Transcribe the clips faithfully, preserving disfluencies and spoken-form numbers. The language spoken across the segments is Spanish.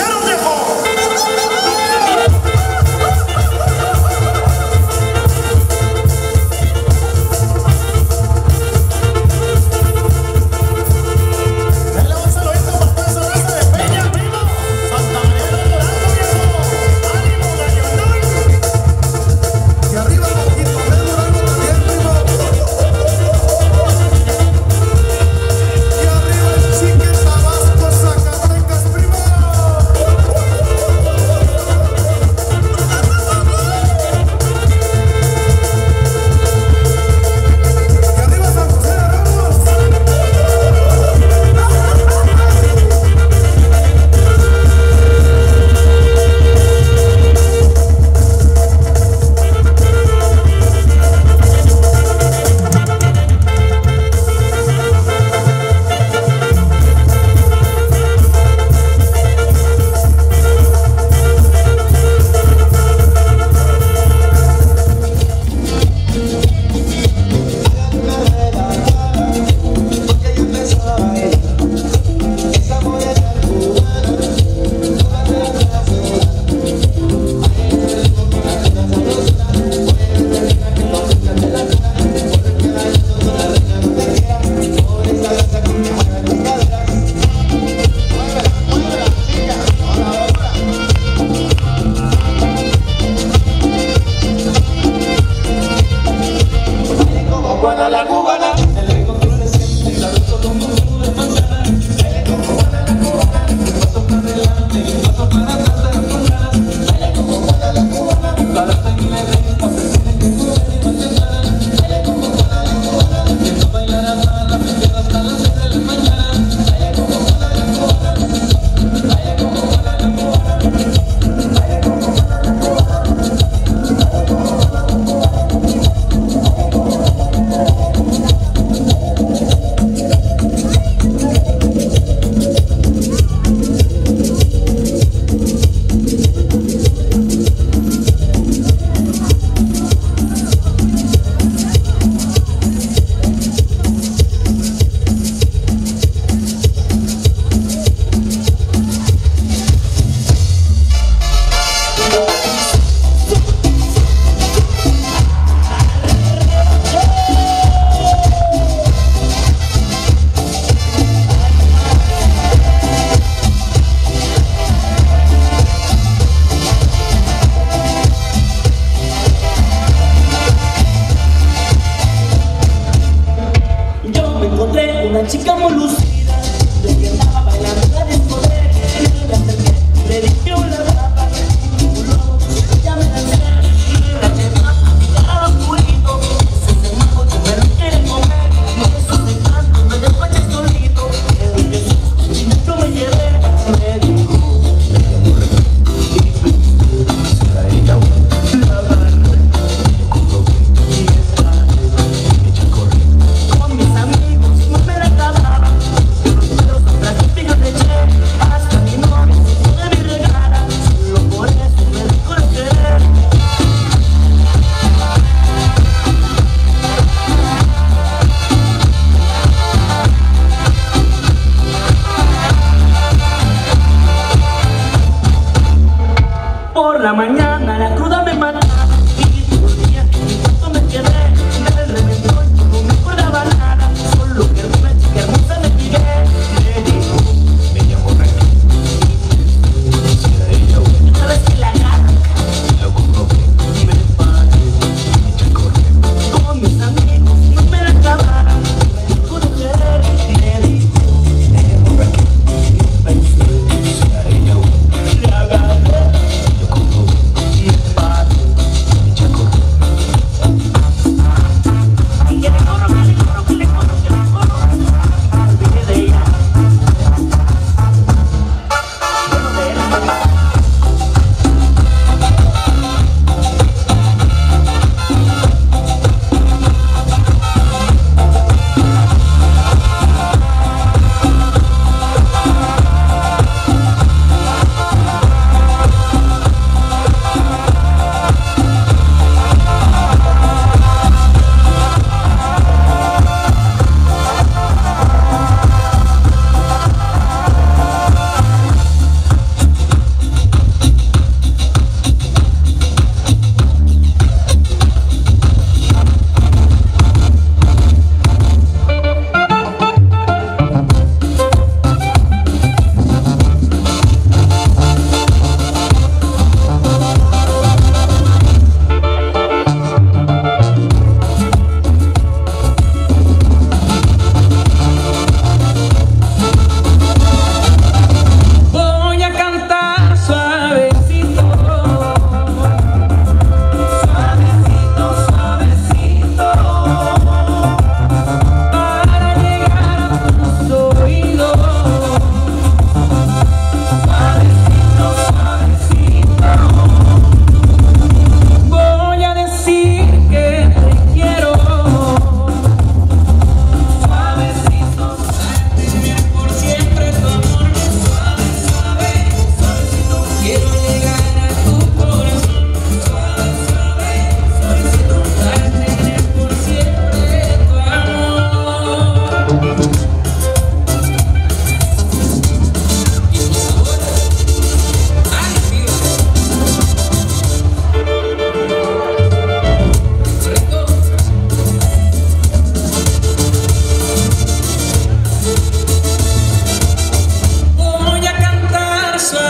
una chica muy lucida, de que andaba bailando en la discoteca. Le acerqué, le dije hola guapa, ya me lancé, la cheta, cada oscurito, ese mago que me lo quiere comer, esos encantos me despaché solito, el que yo me llevé, me dijo, será ella la barra, con y está hecha correr, con mis amigos no me la acababa, los otras pillos de che, hasta mi novia de mi regala, solo por eso me dijo de querer. Por la mañana la cruda me mataba y todos los días en mi cuarto me quedé del reventón, yo no me acordaba nada, solo que una chica hermosa me pide, me dijo, me llamo Raquel, será ella buena, sabes que la gana, lo comprobé, me parece, me echa a correr, con mis amigos no me la acabara, me dijo de querer, me dijo, me llamo Raquel, pensé, será ella buena, la agarré, lo comprobé, me parece.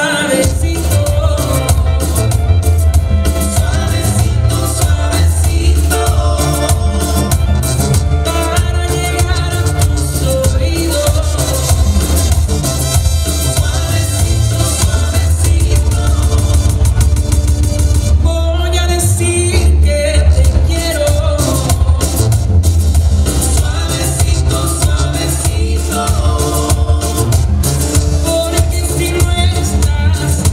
Porque si no estás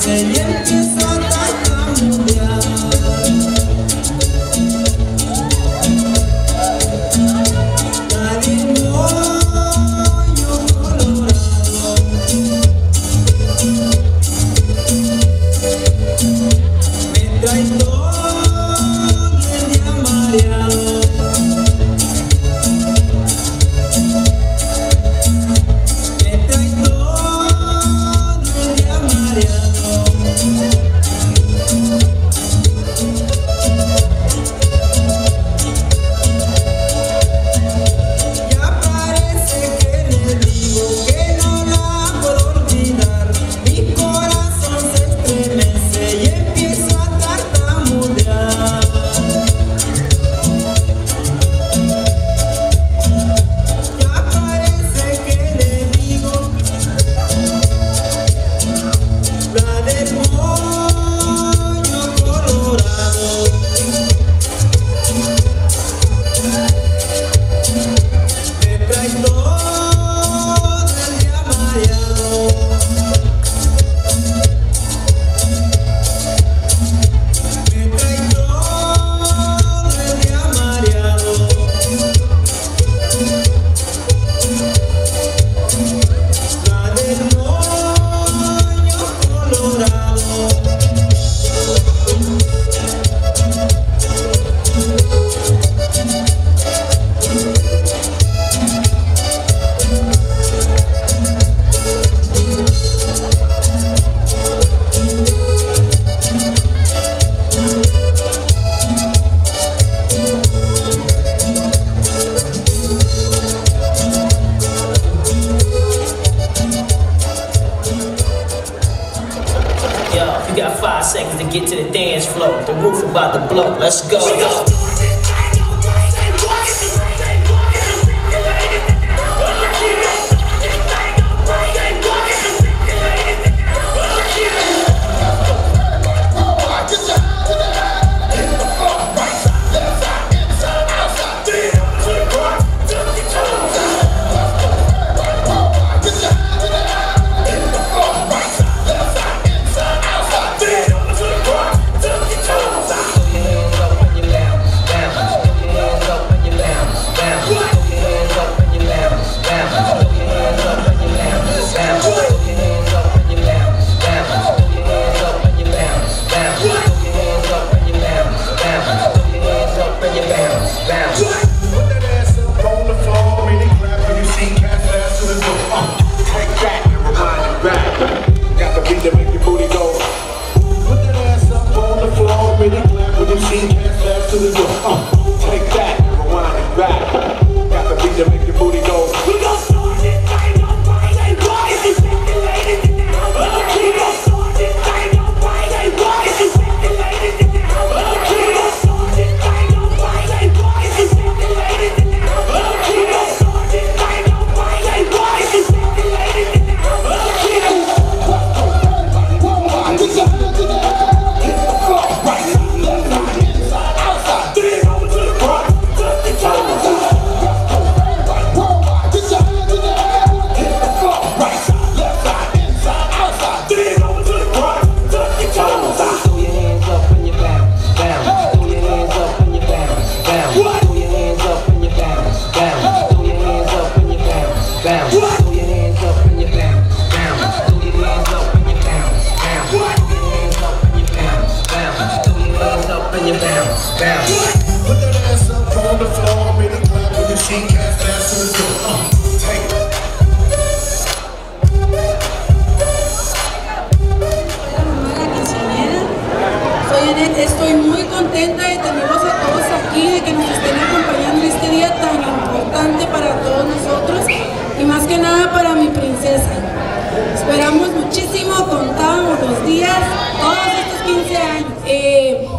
Seconds to get to the dance floor. The roof about to blow. Let's go. Let's go. Estoy muy contenta de tenerlos a todos aquí, de que nos estén acompañando en este día tan importante para todos nosotros y más que nada para mi princesa. Esperamos muchísimo, contábamos los días, todos estos quince años. Eh,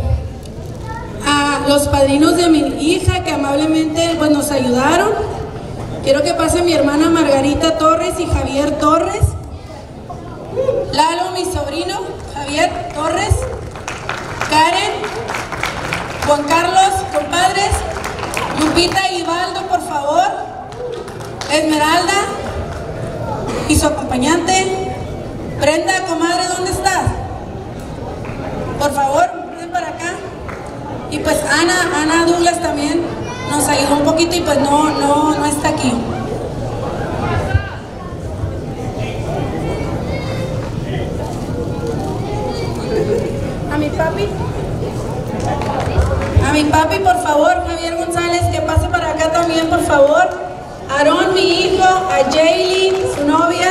a los padrinos de mi hija que amablemente pues, nos ayudaron. Quiero que pase mi hermana Margarita Torres y Javier Torres. Lalo, mi sobrino, Javier Torres. Karen, Juan Carlos, compadres, Lupita y Ivaldo, por favor, Esmeralda y su acompañante, Brenda, comadre, ¿dónde estás? Por favor, ven para acá. Y pues Ana, Ana Douglas también nos ayudó un poquito y pues no, no, no está aquí. A mi papi. A mi papi, por favor, Javier González, que pase para acá también, por favor. Aarón, mi hijo, a Jaylee, su novia.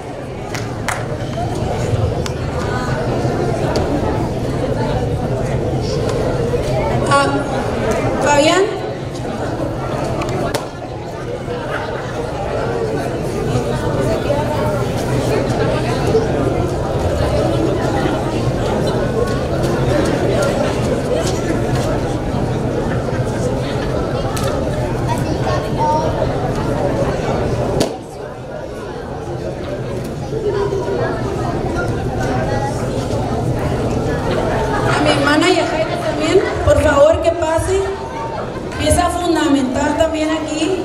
A Fabián. A mi hermana Yajaira también, por favor que pase. Pieza fundamental también aquí.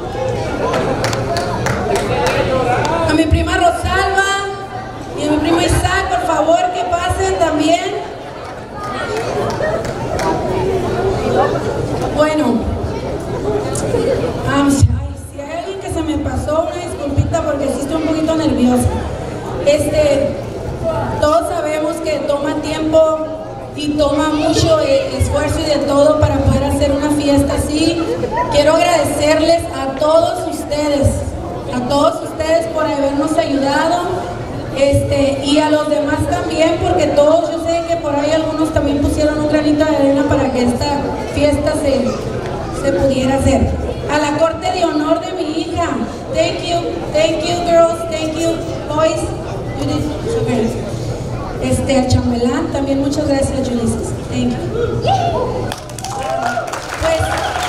A mi prima Rosalba y a mi primo Isaac, por favor que pasen también. Bueno, um, si hay alguien que se me pasó, una disculpita porque sí estoy un poquito nerviosa. Este, todos sabemos que toma tiempo y toma mucho esfuerzo y de todo para poder hacer una fiesta así. Quiero agradecerles a todos ustedes, a todos ustedes por habernos ayudado, este, y a los demás también, porque todos, yo sé que por ahí algunos también pusieron un granito de arena para que esta fiesta se, se pudiera hacer. A la corte de honor de mi hija, thank you, thank you girls, thank you boys, you did so great. Este, al chambelán también, muchas gracias, Ulises. Thank you. Pues,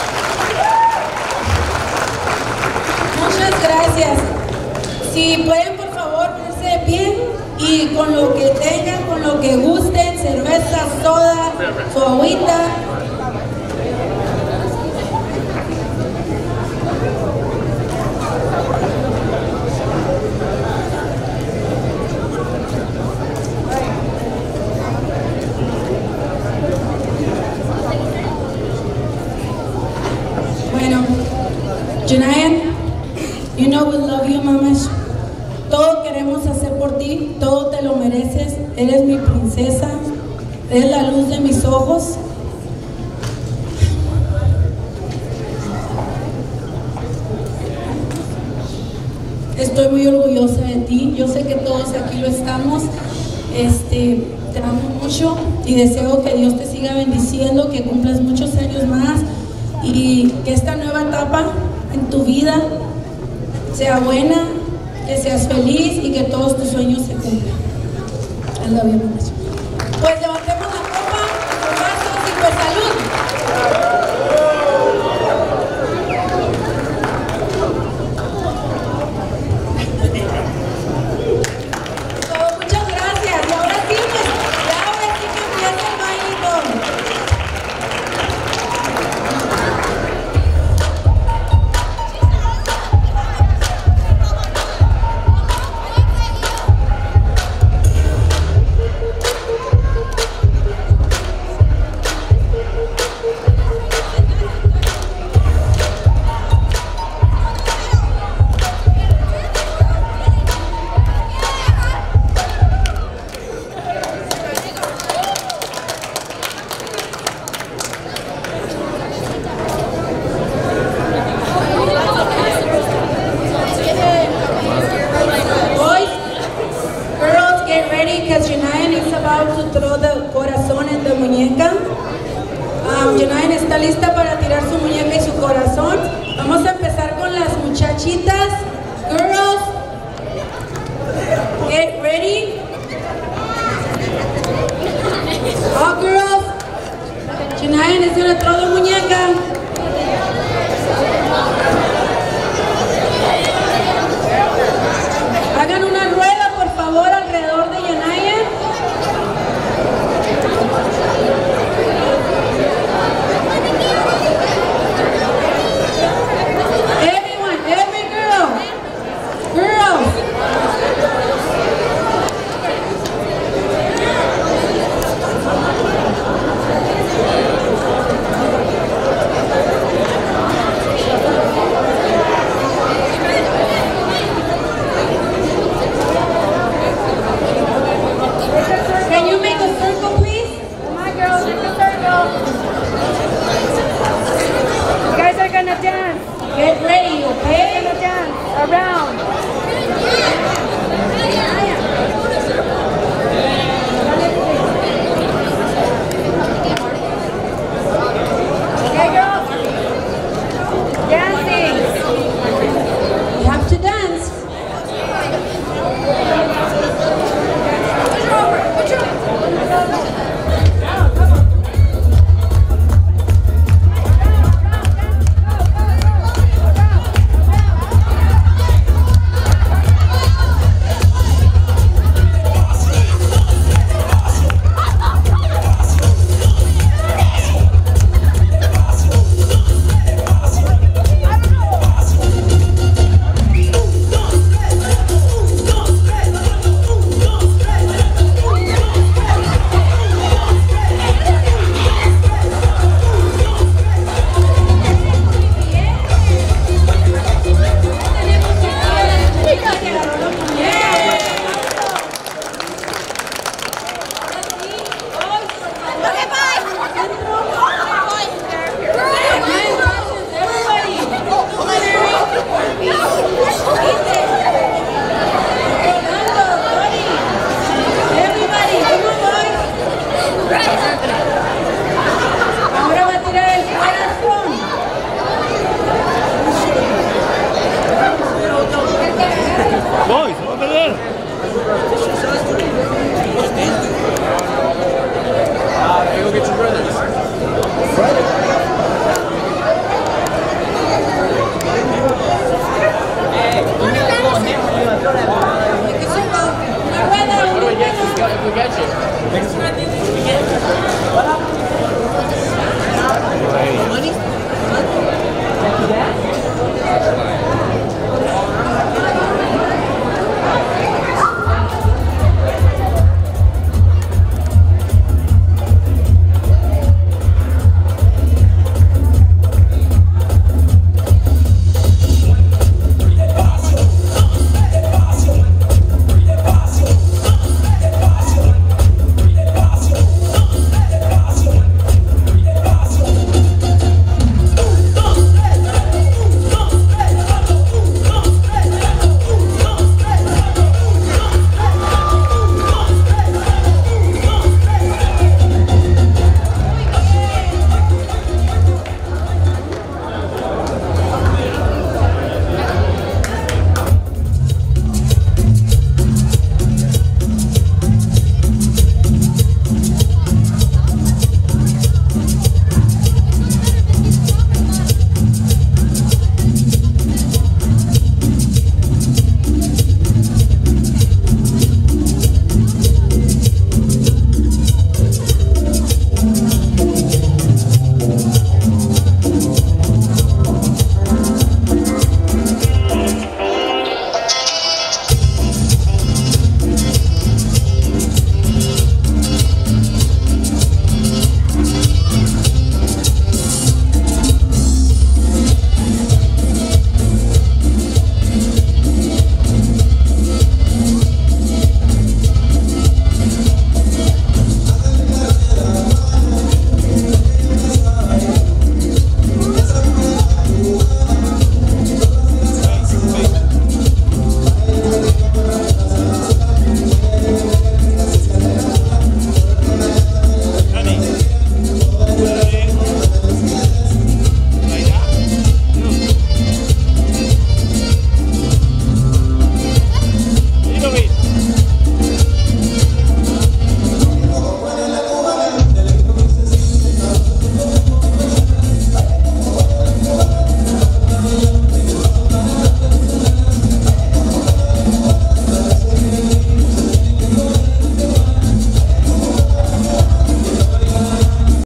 muchas gracias. Si pueden, por favor, ponerse de pie y con lo que tengan, con lo que gusten, cerveza, soda, su agüita. Junayan, you know we love you, mamas. Todo queremos hacer por ti, todo te lo mereces. Eres mi princesa, eres la luz de mis ojos. Estoy muy orgullosa de ti. Yo sé que todos aquí lo estamos. Este, te amo mucho y deseo que Dios te siga bendiciendo, que cumplas muchos años más y que esta nueva etapa en tu vida sea buena, que seas feliz y que todos tus sueños se cumplan. I love you, pues,